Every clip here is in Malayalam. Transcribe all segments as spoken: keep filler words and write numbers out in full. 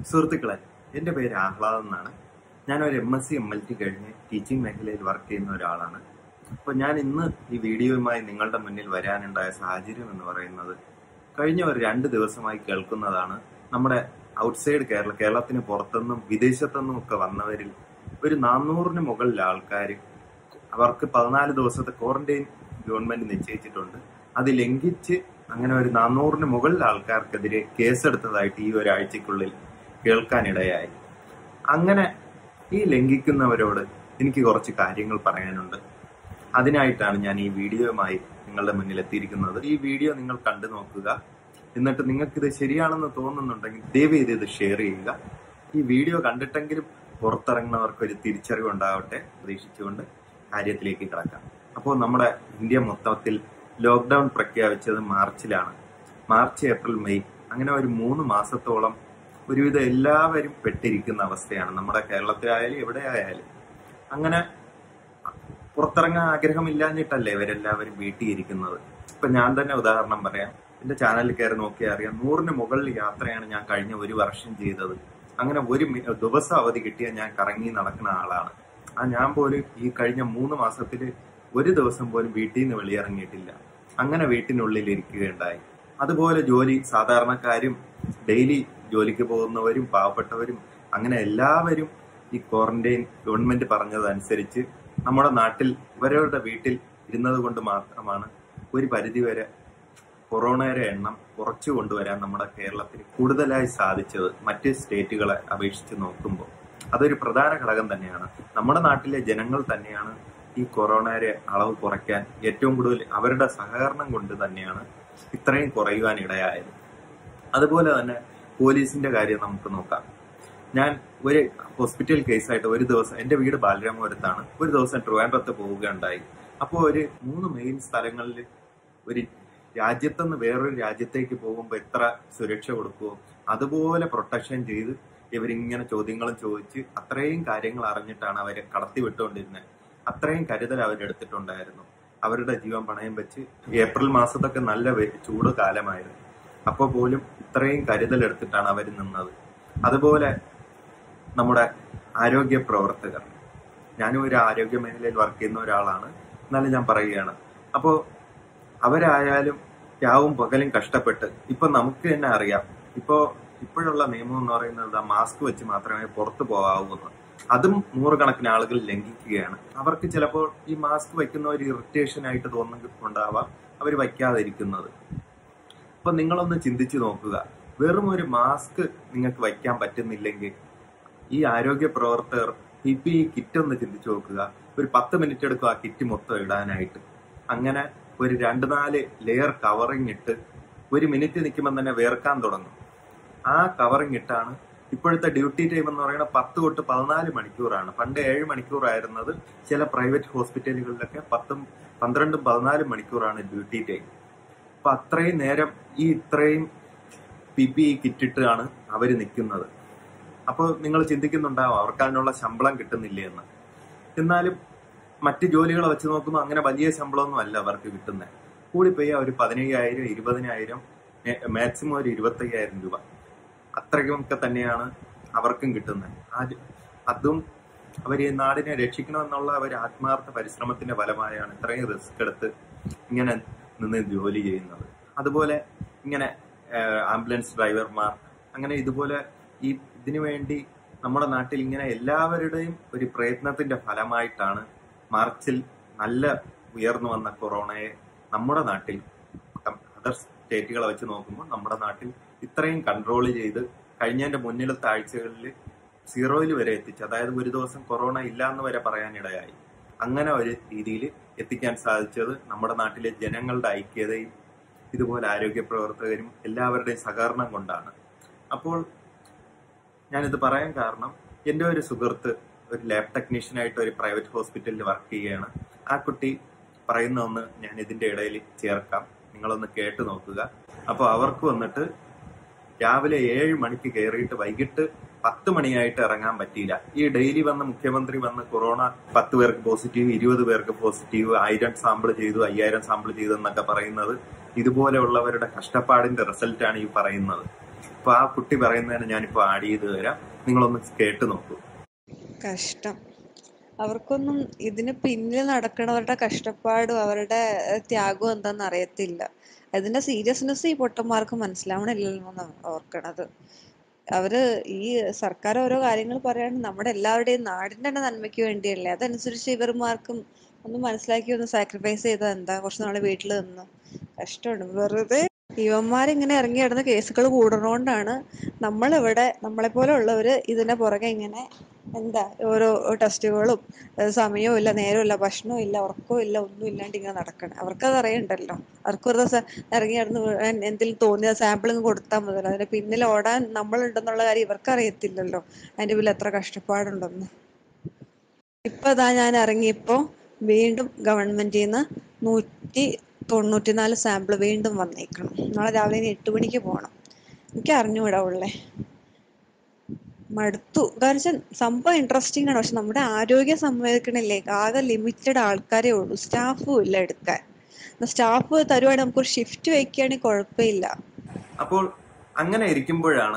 സുഹൃത്തുക്കളെ, എൻ്റെ പേര് ആഹ്ലാദ് എന്നാണ്. ഞാനൊരു M S C M L T കഴിഞ്ഞ് ടീച്ചിങ് മേഖലയിൽ വർക്ക് ചെയ്യുന്ന ഒരാളാണ്. അപ്പോൾ ഞാൻ ഇന്ന് ഈ വീഡിയോയുമായി നിങ്ങളുടെ മുന്നിൽ വരാനുണ്ടായ സാഹചര്യം എന്ന് പറയുന്നത്, കഴിഞ്ഞ ഒരു രണ്ട് ദിവസമായി കേൾക്കുന്നതാണ്. നമ്മുടെ ഔട്ട്സൈഡ് കേരള കേരളത്തിന് പുറത്തുനിന്നും വിദേശത്തുനിന്നും ഒക്കെ വന്നവരിൽ ഒരു നാനൂറിന് മുകളിൽ ആൾക്കാർ അവർക്ക് പതിനാല് ദിവസത്തെ ക്വാറന്റൈൻ ഗവൺമെന്റ് നിശ്ചയിച്ചിട്ടുണ്ട്. അത് ലംഘിച്ച് അങ്ങനെ ഒരു നാനൂറിന് മുകളിൽ ആൾക്കാർക്കെതിരെ കേസെടുത്തതായിട്ട് ഈ ഒരാഴ്ചക്കുള്ളിൽ കേൾക്കാനിടയായി. അങ്ങനെ ഈ ലംഘിക്കുന്നവരോട് എനിക്ക് കുറച്ച് കാര്യങ്ങൾ പറയാനുണ്ട്. അതിനായിട്ടാണ് ഞാൻ ഈ വീഡിയോയുമായി നിങ്ങളുടെ മുന്നിൽ എത്തിയിരിക്കുന്നത്. ഈ വീഡിയോ നിങ്ങൾ കണ്ടു നോക്കുക. എന്നിട്ട് നിങ്ങൾക്കിത് ശരിയാണെന്ന് തോന്നുന്നുണ്ടെങ്കിൽ ദയവ് ചെയ്ത് ഇത് ഷെയർ ചെയ്യുക. ഈ വീഡിയോ കണ്ടിട്ടെങ്കിലും പുറത്തിറങ്ങുന്നവർക്ക് ഒരു തിരിച്ചറിവ് ഉണ്ടാവട്ടെ പ്രതീക്ഷിച്ചുകൊണ്ട് കാര്യത്തിലേക്ക് കിടക്കാം. അപ്പോൾ നമ്മുടെ ഇന്ത്യ മൊത്തത്തിൽ ലോക്ക്ഡൌൺ പ്രഖ്യാപിച്ചത് മാർച്ചിലാണ്. മാർച്ച്, ഏപ്രിൽ, മെയ് അങ്ങനെ ഒരു മൂന്ന് മാസത്തോളം ഒരുവിധം എല്ലാവരും പെട്ടിരിക്കുന്ന അവസ്ഥയാണ്. നമ്മുടെ കേരളത്തിലായാലും എവിടെ ആയാലും അങ്ങനെ പുറത്തിറങ്ങാൻ ആഗ്രഹമില്ലാഞ്ഞിട്ടല്ലേ ഇവരെല്ലാവരും വീട്ടിൽ ഇരിക്കുന്നത്. ഇപ്പൊ ഞാൻ തന്നെ ഉദാഹരണം പറയാം. എന്റെ ചാനലിൽ കയറി നോക്കിയാൽ അറിയാം, നൂറിന് മുകളിൽ യാത്രയാണ് ഞാൻ കഴിഞ്ഞ ഒരു വർഷം ചെയ്തത്. അങ്ങനെ ഒരു ദിവസം അവധി കിട്ടിയാൽ ഞാൻ കറങ്ങി നടക്കുന്ന ആളാണ്. ആ ഞാൻ പോലും ഈ കഴിഞ്ഞ മൂന്ന് മാസത്തില് ഒരു ദിവസം പോലും വീട്ടിൽ നിന്ന് വെളിയിറങ്ങിയിട്ടില്ല. അങ്ങനെ വീട്ടിനുള്ളിൽ ഇരിക്കുകയുണ്ടായി. അതുപോലെ ജോലി സാധാരണക്കാരും ഡെയിലി ജോലിക്ക് പോകുന്നവരും പാവപ്പെട്ടവരും അങ്ങനെ എല്ലാവരും ഈ ക്വാറന്റൈൻ ഗവൺമെന്റ് പറഞ്ഞതനുസരിച്ച് നമ്മുടെ നാട്ടിൽ ഇവരവരുടെ വീട്ടിൽ ഇരുന്നത് കൊണ്ട് മാത്രമാണ് ഒരു പരിധിവരെ കൊറോണയുടെ എണ്ണം കുറച്ചു കൊണ്ടുവരാൻ നമ്മുടെ കേരളത്തിന് കൂടുതലായി സാധിച്ചത്. മറ്റ് സ്റ്റേറ്റുകളെ അപേക്ഷിച്ച് നോക്കുമ്പോൾ അതൊരു പ്രധാന ഘടകം തന്നെയാണ്. നമ്മുടെ നാട്ടിലെ ജനങ്ങൾ തന്നെയാണ് ഈ കൊറോണയുടെ അളവ് കുറയ്ക്കാൻ ഏറ്റവും കൂടുതൽ അവരുടെ സഹകരണം കൊണ്ട് തന്നെയാണ് ഇത്രയും കുറയുവാൻ ഇടയായത്. അതുപോലെ തന്നെ പോലീസിന്റെ കാര്യം നമുക്ക് നോക്കാം. ഞാൻ ഒരു ഹോസ്പിറ്റൽ കേസായിട്ട് ഒരു ദിവസം, എന്റെ വീട് ബാലരാമപുരത്താണ്, ഒരു ദിവസം ട്രിവാൻഡ്രത്ത് പോവുകയുണ്ടായി. അപ്പോൾ ഒരു മൂന്ന് മെയിൻ സ്ഥലങ്ങളിൽ ഒരു രാജ്യത്തുനിന്ന് വേറൊരു രാജ്യത്തേക്ക് പോകുമ്പോൾ എത്ര സുരക്ഷ കൊടുക്കുമോ അതുപോലെ പ്രൊട്ടക്ഷൻ ചെയ്ത് ഇവരിങ്ങനെ ചോദ്യങ്ങളും ചോദിച്ച് അത്രയും കാര്യങ്ങൾ അറിഞ്ഞിട്ടാണ് അവരെ കടത്തി വിട്ടുകൊണ്ടിരുന്നത്. അത്രയും കരുതൽ അവരെടുത്തിട്ടുണ്ടായിരുന്നു. അവരുടെ ജീവൻ പണയം വെച്ച് ഏപ്രിൽ മാസത്തൊക്കെ നല്ല ചൂട് കാലമായിരുന്നു. അപ്പോൾ പോലും ഇത്രയും കരുതൽ എടുത്തിട്ടാണ് അവർ നിന്നത്. അതുപോലെ നമ്മുടെ ആരോഗ്യ പ്രവർത്തകർ, ഞാനും ഒരു ആരോഗ്യ മേഖലയിൽ വർക്ക് ചെയ്യുന്ന ഒരാളാണ്, എന്നാലും ഞാൻ പറയുകയാണ്. അപ്പോൾ അവരായാലും രാവും പകലും കഷ്ടപ്പെട്ട്, ഇപ്പൊ നമുക്ക് തന്നെ അറിയാം, ഇപ്പോ ഇപ്പോഴുള്ള നിയമം എന്ന് പറയുന്നത് മാസ്ക് വെച്ച് മാത്രമേ പുറത്തു പോകാവൂ. അതും നൂറുകണക്കിന് ആളുകൾ ലംഘിക്കുകയാണ്. അവർക്ക് ചിലപ്പോൾ ഈ മാസ്ക് വയ്ക്കുന്ന ഒരു ഇറിറ്റേഷൻ ആയിട്ട് തോന്നുന്നുണ്ടാവാം അവർ വയ്ക്കാതിരിക്കുന്നത്. അപ്പൊ നിങ്ങളൊന്ന് ചിന്തിച്ചു നോക്കുക, വെറും ഒരു മാസ്ക് നിങ്ങൾക്ക് വയ്ക്കാൻ പറ്റുന്നില്ലെങ്കിൽ ഈ ആരോഗ്യ പ്രവർത്തകർ പി പി ഇ കിറ്റ് ഒന്ന് ചിന്തിച്ചു നോക്കുക. ഒരു പത്ത് മിനിറ്റ് എടുക്കും ആ കിറ്റ് മൊത്തം ഇടാനായിട്ട്. അങ്ങനെ ഒരു രണ്ട് നാല് ലെയർ കവറിങ് ഇട്ട് ഒരു മിനിറ്റ് നിൽക്കുമ്പോൾ തന്നെ വേർക്കാൻ തുടങ്ങും. ആ കവറിങ് ഇട്ടാണ് ഇപ്പോഴത്തെ ഡ്യൂട്ടി ടൈം എന്ന് പറയുന്നത് പത്ത് തൊട്ട് പതിനാല് മണിക്കൂറാണ്. പണ്ട് ഏഴ് മണിക്കൂറായിരുന്നത് ചില പ്രൈവറ്റ് ഹോസ്പിറ്റലുകളിലൊക്കെ പത്തും പന്ത്രണ്ടും പതിനാലും മണിക്കൂറാണ് ഡ്യൂട്ടി ടൈം. അപ്പൊ അത്രയും നേരം ഈ ഇത്രയും പി പി ഇ കിറ്റിട്ടാണ് അവര് നിൽക്കുന്നത്. അപ്പോൾ നിങ്ങൾ ചിന്തിക്കുന്നുണ്ടാവും അവർക്ക് അതിനുള്ള ശമ്പളം കിട്ടുന്നില്ലേ എന്ന്. എന്നാലും മറ്റ് ജോലികളെ വെച്ച് നോക്കുമ്പോൾ അങ്ങനെ വലിയ ശമ്പളമൊന്നും അല്ല അവർക്ക് കിട്ടുന്നത്. കൂടിപ്പോയി ഒരു പതിനയ്യായിരം ഇരുപതിനായിരം മാക്സിമം ഒരു ഇരുപത്തയ്യായിരം രൂപ അത്രയ്ക്കൊക്കെ തന്നെയാണ് അവർക്കും കിട്ടുന്നത്. അതും അവർ ഈ നാടിനെ രക്ഷിക്കണമെന്നുള്ള ഒരു ആത്മാർത്ഥ പരിശ്രമത്തിന്റെ ഫലമായാണ് ഇത്രയും റിസ്ക് എടുത്ത് ഇങ്ങനെ നിന്ന് ജോലി ചെയ്യുന്നത്. അതുപോലെ ഇങ്ങനെ ആംബുലൻസ് ഡ്രൈവർമാർ അങ്ങനെ ഇതുപോലെ ഈ ഇതിനു വേണ്ടി നമ്മുടെ നാട്ടിൽ ഇങ്ങനെ എല്ലാവരുടെയും ഒരു പ്രയത്നത്തിന്റെ ഫലമായിട്ടാണ് മാർച്ചിൽ നല്ല ഉയർന്നു വന്ന കൊറോണയെ നമ്മുടെ നാട്ടിൽ അതർ സ്റ്റേറ്റുകളെ വെച്ച് നോക്കുമ്പോൾ നമ്മുടെ നാട്ടിൽ ഇത്രയും കൺട്രോൾ ചെയ്ത് കഴിഞ്ഞതിന്റെ മുന്നിലത്തെ ആഴ്ചകളിൽ സീറോയിൽ വരെ എത്തിച്ചു. അതായത് ഒരു ദിവസം കൊറോണ ഇല്ല എന്ന് വരെ പറയാനിടയായി. അങ്ങനെ ഒരു രീതിയിൽ എത്തിക്കാൻ സാധിച്ചത് നമ്മുടെ നാട്ടിലെ ജനങ്ങളുടെ ഐക്യതയും ഇതുപോലെ ആരോഗ്യ പ്രവർത്തകരും എല്ലാവരുടെയും സഹകരണം കൊണ്ടാണ്. അപ്പോൾ ഞാനിത് പറയാൻ കാരണം, എൻ്റെ ഒരു സുഹൃത്ത് ഒരു ലാബ് ടെക്നീഷ്യനായിട്ട് ഒരു പ്രൈവറ്റ് ഹോസ്പിറ്റലിൽ വർക്ക് ചെയ്യുകയാണ്. ആ കുട്ടി പറയുന്ന ഒന്ന് ഞാൻ ഇതിന്റെ ഇടയിൽ ചേർക്കാം, നിങ്ങളൊന്ന് കേട്ട് നോക്കുക. അപ്പോൾ അവർക്ക് വന്നിട്ട് രാവിലെ ഏഴ് മണിക്ക് കയറിയിട്ട് വൈകിട്ട് പത്ത് മണിയായിട്ട് ഇറങ്ങാൻ പറ്റിയില്ല. ഈ ഡെയിലി വന്ന് മുഖ്യമന്ത്രി വന്ന് കൊറോണ പത്ത് പേർക്ക് പോസിറ്റീവ്, ഇരുപത് പേർക്ക് പോസിറ്റീവ്, ആയിരം സാമ്പിൾ ചെയ്തു, അയ്യായിരം സാമ്പിൾ ചെയ്തു എന്നൊക്കെ പറയുന്നത് ഇതുപോലെയുള്ളവരുടെ കഷ്ടപ്പാടിന്റെ റിസൾട്ടാണ് ഈ പറയുന്നത്. അപ്പൊ ആ കുട്ടി പറയുന്നതിന് ഞാനിപ്പോ ആഡ് ചെയ്ത് തരാം, നിങ്ങളൊന്ന് കേട്ട് നോക്കൂ. കഷ്ടം. അവർക്കൊന്നും ഇതിന് പിന്നിൽ നടക്കണവരുടെ കഷ്ടപ്പാടും അവരുടെ ത്യാഗവും എന്താന്ന് അറിയത്തില്ല. അതിന്റെ സീരിയസ്നെസ് ഈ പൊട്ടന്മാർക്ക് മനസ്സിലാവണില്ലല്ലോ എന്നാണ് ഓർക്കണത്. അവര് ഈ സർക്കാർ ഓരോ കാര്യങ്ങൾ പറയാണ് നമ്മുടെ എല്ലാവരുടെയും നാടിന്റെ തന്നെ നന്മയ്ക്ക് വേണ്ടിയല്ലേ. അതനുസരിച്ച് ഇവർമാർക്കും ഒന്ന് മനസ്സിലാക്കി ഒന്ന് സാക്രിഫൈസ് ചെയ്താൽ എന്താ, കുറച്ച് നാള് വീട്ടിൽ നിന്ന്. കഷ്ടമുണ്ട്. വെറുതെ ഇവന്മാരിങ്ങനെ ഇറങ്ങി കിടന്ന കേസുകൾ കൂടണോണ്ടാണ് നമ്മളിവിടെ നമ്മളെപ്പോലെ ഉള്ളവര് ഇതിന്റെ പുറകെ ഇങ്ങനെ എന്താ ഓരോ ടെസ്റ്റുകളും സമയവും ഇല്ല, നേരവും ഇല്ല, ഭക്ഷണവും ഇല്ല, ഉറക്കവും ഇല്ല, ഒന്നും ഇല്ലാണ്ട് ഇങ്ങനെ നടക്കണം. അവർക്കത് അറിയണ്ടല്ലോ. അവർക്ക് ഒരു ദിവസം ഇറങ്ങി നടന്ന് എന്തെങ്കിലും തോന്നിയ സാമ്പിളിങ് കൊടുത്താൽ മതിയല്ലോ. അതിന്റെ പിന്നിൽ ഓടാൻ നമ്മളുണ്ടെന്നുള്ള കാര്യം ഇവർക്ക് അറിയത്തില്ലല്ലോ, അതിന്റെ പിന്നിൽ എത്ര കഷ്ടപ്പാടുണ്ടെന്ന്. ഇപ്പൊ ഇതാ ഞാൻ ഇറങ്ങിയപ്പോ വീണ്ടും ഗവൺമെന്റിൽ നിന്ന് നൂറ്റി തൊണ്ണൂറ്റിനാല് സാമ്പിൾ വീണ്ടും വന്നേക്കണം. നാളെ രാവിലെ ഇനി എട്ട് മണിക്ക് പോകണം. എനിക്ക് അറിഞ്ഞുകൂടാ ഉള്ളേ. മടുത്തു. കാരണം സംഭവം ഇൻട്രസ്റ്റിംഗ് ആണ്, പക്ഷെ നമ്മുടെ ആരോഗ്യം സമ്മതിക്കണില്ലേ. ആകെ ലിമിറ്റഡ് ആൾക്കാരേ ഉള്ളൂ, സ്റ്റാഫും ഇല്ല എടുക്കാൻ. സ്റ്റാഫ് തരുവാണെങ്കിൽ നമുക്കൊരു ഷിഫ്റ്റ് വെക്കുകയാണെങ്കിൽ കുഴപ്പമില്ല. അപ്പോൾ അങ്ങനെ ഇരിക്കുമ്പോഴാണ്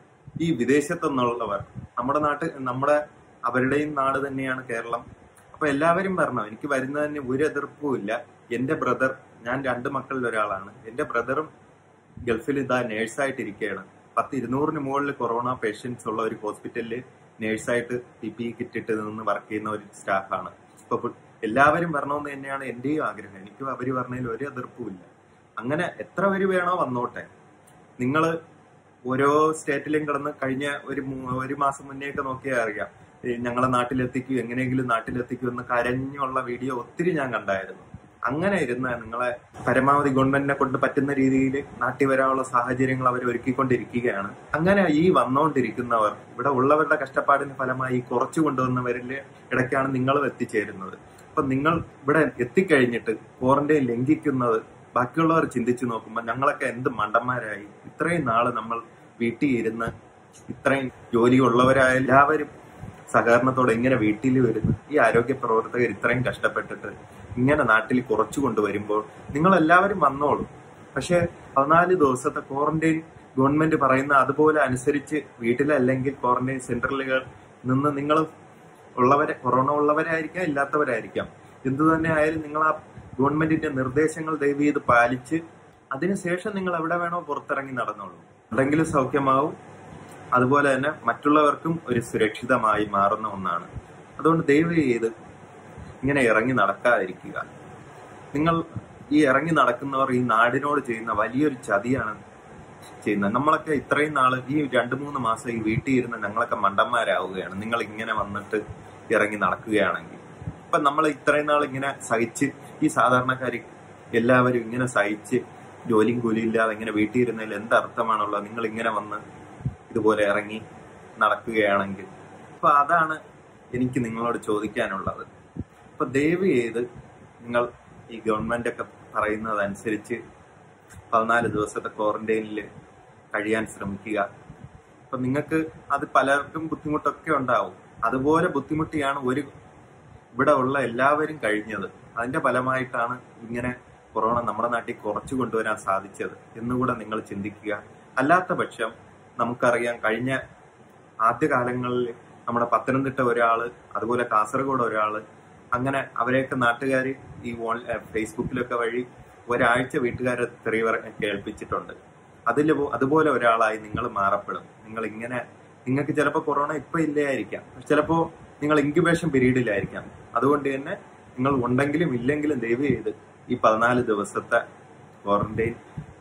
ഈ വിദേശത്തു നിന്നുള്ളവർ നമ്മുടെ നാട്ട് നമ്മുടെ അവരുടെയും നാട് തന്നെയാണ് കേരളം. അപ്പൊ എല്ലാവരും പറഞ്ഞു എനിക്ക് വരുന്നതിന് ഒരു എതിർപ്പും ഇല്ല. എന്റെ ബ്രദർ, ഞാൻ രണ്ട് മക്കളിൽ ഒരാളാണ്, എന്റെ ബ്രദറും ഗൾഫിൽ ഇതാ നേഴ്സായിട്ട് ഇരിക്കുകയാണ്. പത്ത് ഇരുന്നൂറിന് മുകളിൽ കൊറോണ പേഷ്യൻസ് ഉള്ള ഒരു ഹോസ്പിറ്റലില് നേഴ്സായിട്ട് പി പി ഇ കിറ്റ് ഇട്ട് നിന്ന് വർക്ക് ചെയ്യുന്ന ഒരു സ്റ്റാഫാണ്. അപ്പൊ എല്ലാവരും വരണമെന്ന് തന്നെയാണ് എന്റെയും ആഗ്രഹം. എനിക്കും അവര് പറഞ്ഞതിൽ ഒരു എതിർപ്പും ഇല്ല. അങ്ങനെ എത്ര പേര് വേണോ വന്നോട്ടെ. നിങ്ങള് ഓരോ സ്റ്റേറ്റിലും കിടന്ന് കഴിഞ്ഞ ഒരു ഒരു മാസം മുന്നേയൊക്കെ നോക്കിയാൽ അറിയാം, ഞങ്ങളെ നാട്ടിലെത്തിക്കൂ, എങ്ങനെയെങ്കിലും നാട്ടിലെത്തിക്കൂ എന്ന് കരഞ്ഞുള്ള വീഡിയോ ഒത്തിരി ഞാൻ കണ്ടായിരുന്നു. അങ്ങനെ ഇരുന്ന നിങ്ങളെ പരമാവധി ഗവൺമെന്റിനെ കൊണ്ട് പറ്റുന്ന രീതിയിൽ നാട്ടിൽ വരാനുള്ള സാഹചര്യങ്ങൾ അവർ ഒരുക്കിക്കൊണ്ടിരിക്കുകയാണ്. അങ്ങനെ ഈ വന്നുകൊണ്ടിരിക്കുന്നവർ, ഇവിടെ ഉള്ളവരുടെ കഷ്ടപ്പാടിന് ഫലമായി കുറച്ചു കൊണ്ടുവന്നവരിൽ ഇടയ്ക്കാണ് നിങ്ങളും എത്തിച്ചേരുന്നത്. അപ്പൊ നിങ്ങൾ ഇവിടെ എത്തിക്കഴിഞ്ഞിട്ട് ക്വാറന്റൈൻ ലംഘിക്കുന്നത് ബാക്കിയുള്ളവർ ചിന്തിച്ചു നോക്കുമ്പോൾ ഞങ്ങളൊക്കെ എന്ത് മണ്ടന്മാരായി. ഇത്രയും നാള് നമ്മൾ വീട്ടിൽ ഇരുന്ന് ഇത്രയും ജോലിയുള്ളവരായ എല്ലാവരും സഹകരണത്തോടെ എങ്ങനെ വീട്ടിൽ വരുന്നു. ഈ ആരോഗ്യ പ്രവർത്തകർ ഇത്രയും കഷ്ടപ്പെട്ടിട്ട് ഇങ്ങനെ നാട്ടിൽ കുറച്ചു കൊണ്ടുവരുമ്പോൾ നിങ്ങൾ എല്ലാവരും വന്നോളൂ. പക്ഷെ പതിനാല് ദിവസത്തെ ക്വാറന്റൈൻ ഗവൺമെന്റ് പറയുന്ന അതുപോലെ അനുസരിച്ച് വീട്ടിലല്ലെങ്കിൽ ക്വാറന്റൈൻ സെന്ററുകൾ നിന്ന് നിങ്ങൾ ഉള്ളവരെ, കൊറോണ ഉള്ളവരായിരിക്കാം ഇല്ലാത്തവരായിരിക്കാം, എന്തു തന്നെ ആയാലും നിങ്ങൾ ആ ഗവൺമെന്റിന്റെ നിർദ്ദേശങ്ങൾ ദയവ് ചെയ്ത് പാലിച്ച് അതിനുശേഷം നിങ്ങൾ എവിടെ വേണോ പുറത്തിറങ്ങി നടന്നോളൂ. എന്തെങ്കിലും സൗഖ്യമാവും. അതുപോലെ തന്നെ മറ്റുള്ളവർക്കും ഒരു സുരക്ഷിതമായി മാറുന്ന ഒന്നാണ്. അതുകൊണ്ട് ദയവ് ചെയ്ത് ഇങ്ങനെ ഇറങ്ങി നടക്കാതിരിക്കുക. നിങ്ങൾ ഈ ഇറങ്ങി നടക്കുന്നവർ ഈ നാടിനോട് ചെയ്യുന്ന വലിയൊരു ചതിയാണ് ചെയ്യുന്നത്. നമ്മളൊക്കെ ഇത്രയും നാള് ഈ രണ്ടു മൂന്ന് മാസം ഈ വീട്ടിൽ ഇരുന്ന് ഞങ്ങളൊക്കെ മണ്ടന്മാരാവുകയാണ് നിങ്ങൾ ഇങ്ങനെ വന്നിട്ട് ഇറങ്ങി നടക്കുകയാണെങ്കിൽ. ഇപ്പൊ നമ്മൾ ഇത്രയും നാൾ ഇങ്ങനെ സഹിച്ച്, ഈ സാധാരണക്കാർ എല്ലാവരും ഇങ്ങനെ സഹിച്ച് ജോലിയും കൂലിയും ഇല്ലാതെ ഇങ്ങനെ വീട്ടിൽ ഇരുന്നതിൽ എന്തർത്ഥമാണുള്ളത്? നിങ്ങൾ ഇങ്ങനെ വന്ന് ഇതുപോലെ ഇറങ്ങി നടക്കുകയാണെങ്കിൽ. അപ്പൊ അതാണ് എനിക്ക് നിങ്ങളോട് ചോദിക്കാനുള്ളത്. അപ്പൊ ദയവ് ചെയ്ത് നിങ്ങൾ ഈ ഗവൺമെന്റ് ഒക്കെ പറയുന്നതനുസരിച്ച് പതിനാല് ദിവസത്തെ ക്വാറന്റൈനിൽ കഴിയാൻ ശ്രമിക്കുക. അപ്പൊ നിങ്ങൾക്ക് അത് പലർക്കും ബുദ്ധിമുട്ടൊക്കെ ഉണ്ടാവും. അതുപോലെ ബുദ്ധിമുട്ടിയാണ് ഒരു ഇവിടെ ഉള്ള എല്ലാവരും കഴിഞ്ഞത്. അതിന്റെ ഫലമായിട്ടാണ് ഇങ്ങനെ കൊറോണ നമ്മുടെ നാട്ടിൽ കുറച്ചു കൊണ്ടുവരാൻ സാധിച്ചത് എന്നുകൂടെ നിങ്ങൾ ചിന്തിക്കുക. അല്ലാത്ത പക്ഷം നമുക്കറിയാം, കഴിഞ്ഞ ആദ്യകാലങ്ങളിൽ നമ്മുടെ പത്തനംതിട്ട ഒരാള്, അതുപോലെ കാസർഗോഡ് ഒരാള്, അങ്ങനെ അവരെയൊക്കെ നാട്ടുകാർ ഈ ഫേസ്ബുക്കിലൊക്കെ വഴി ഒരാഴ്ച വീട്ടുകാരെ തെറി കേൾപ്പിച്ചിട്ടുണ്ട്. അതിൽ അതുപോലെ ഒരാളായി നിങ്ങൾ മാറപ്പെടും. നിങ്ങൾ ഇങ്ങനെ, നിങ്ങൾക്ക് ചിലപ്പോൾ കൊറോണ ഇപ്പൊ ഇല്ലായിരിക്കാം, ചിലപ്പോ നിങ്ങൾ ഇൻക്യുബേഷൻ പീരീഡിലായിരിക്കാം. അതുകൊണ്ട് തന്നെ നിങ്ങൾ ഉണ്ടെങ്കിലും ഇല്ലെങ്കിലും ദയവ് ചെയ്ത് ഈ പതിനാല് ദിവസത്തെ ക്വാറന്റൈൻ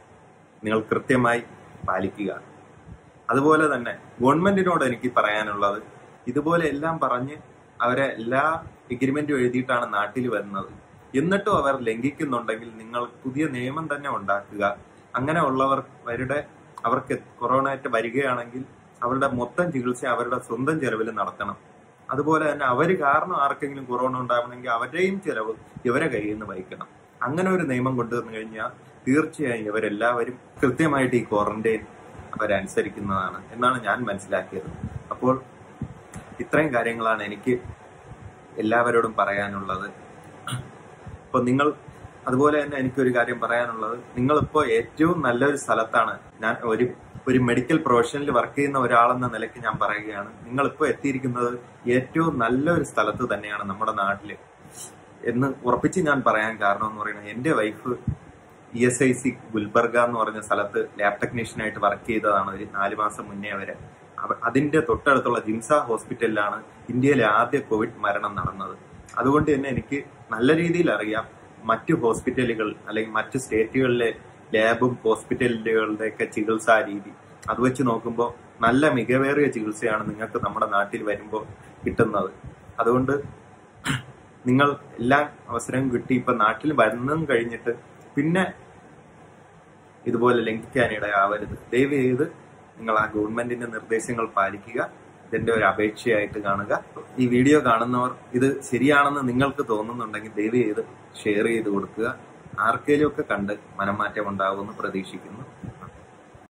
നിങ്ങൾ കൃത്യമായി പാലിക്കുക. അതുപോലെ തന്നെ ഗവൺമെന്റിനോട് എനിക്ക് പറയാനുള്ളത്, ഇതുപോലെ എല്ലാം പറഞ്ഞ് അവരെ എല്ലാ എഗ്രിമെന്റും എഴുതിയിട്ടാണ് നാട്ടിൽ വരുന്നത്. എന്നിട്ടും അവർ ലംഘിക്കുന്നുണ്ടെങ്കിൽ നിങ്ങൾ പുതിയ നിയമം തന്നെ ഉണ്ടാക്കുക. അങ്ങനെ ഉള്ളവരുടെ അവർക്ക് കൊറോണയായിട്ട് വരികയാണെങ്കിൽ അവരുടെ മൊത്തം ചികിത്സ അവരുടെ സ്വന്തം ചെലവിൽ നടത്തണം. അതുപോലെ തന്നെ അവര് കാരണം ആർക്കെങ്കിലും കൊറോണ ഉണ്ടാവണമെങ്കിൽ അവരുടെയും ചെലവ് ഇവരെ കയ്യിൽ നിന്ന് വഹിക്കണം. അങ്ങനെ ഒരു നിയമം കൊണ്ടുവന്നു കഴിഞ്ഞാൽ തീർച്ചയായും ഇവരെല്ലാവരും കൃത്യമായിട്ട് ഈ ക്വാറന്റൈൻ അവരനുസരിക്കുന്നതാണ് എന്നാണ് ഞാൻ മനസ്സിലാക്കിയത്. അപ്പോൾ ഇത്രയും കാര്യങ്ങളാണ് എനിക്ക് എല്ലാവരോടും പറയാനുള്ളത്. അപ്പൊ നിങ്ങൾ അതുപോലെ തന്നെ എനിക്കൊരു കാര്യം പറയാനുള്ളത്, നിങ്ങളിപ്പോ ഏറ്റവും നല്ലൊരു സ്ഥലത്താണ്. ഞാൻ ഒരു ഒരു മെഡിക്കൽ പ്രൊഫഷനിൽ വർക്ക് ചെയ്യുന്ന ഒരാളെന്ന നിലയ്ക്ക് ഞാൻ പറയുകയാണ്, നിങ്ങളിപ്പോ എത്തിയിരിക്കുന്നത് ഏറ്റവും നല്ലൊരു സ്ഥലത്ത് തന്നെയാണ് നമ്മുടെ നാട്ടില് എന്ന് ഉറപ്പിച്ച് ഞാൻ പറയാൻ കാരണം എന്ന് പറയുന്നത്, എന്റെ wife E S I C Gulbarga എന്ന് പറഞ്ഞ സ്ഥലത്ത് ലാബ് ടെക്നീഷ്യനായിട്ട് വർക്ക് ചെയ്തതാണ് ഒരു നാല് മാസം മുന്നേ വരെ. അതിന്റെ തൊട്ടടുത്തുള്ള ജിംസ ഹോസ്പിറ്റലിലാണ് ഇന്ത്യയിലെ ആദ്യ കോവിഡ് മരണം നടന്നത്. അതുകൊണ്ട് തന്നെ എനിക്ക് നല്ല രീതിയിൽ അറിയാം മറ്റു ഹോസ്പിറ്റലുകൾ അല്ലെങ്കിൽ മറ്റു സ്റ്റേറ്റുകളിലെ ലാബും ഹോസ്പിറ്റലുകളുടെ ഒക്കെ ചികിത്സാ രീതി. അത് വെച്ച് നോക്കുമ്പോൾ നല്ല മികവേറിയ ചികിത്സയാണ് നിങ്ങൾക്ക് നമ്മുടെ നാട്ടിൽ വരുമ്പോൾ കിട്ടുന്നത്. അതുകൊണ്ട് നിങ്ങൾ എല്ലാ അവസരവും കിട്ടി ഇപ്പൊ നാട്ടിൽ വരുന്നതും കഴിഞ്ഞിട്ട് പിന്നെ ഇതുപോലെ ലംഘിക്കാനിടയാവരുത്. ദയവ് ചെയ്ത് നിങ്ങൾ ആ ഗവൺമെന്റിന്റെ നിർദ്ദേശങ്ങൾ പാലിക്കുക. ഇതിന്റെ ഒരു അപേക്ഷയായിട്ട് കാണുക. ഈ വീഡിയോ കാണുന്നവർ ഇത് ശരിയാണെന്ന് നിങ്ങൾക്ക് തോന്നുന്നുണ്ടെങ്കിൽ ദയവ് ചെയ്ത് ഷെയർ ചെയ്ത് കൊടുക്കുക. ആർക്കെങ്കിലും ഒക്കെ കണ്ട് മനംമാറ്റം ഉണ്ടാകുമെന്ന് പ്രതീക്ഷിക്കുന്നു.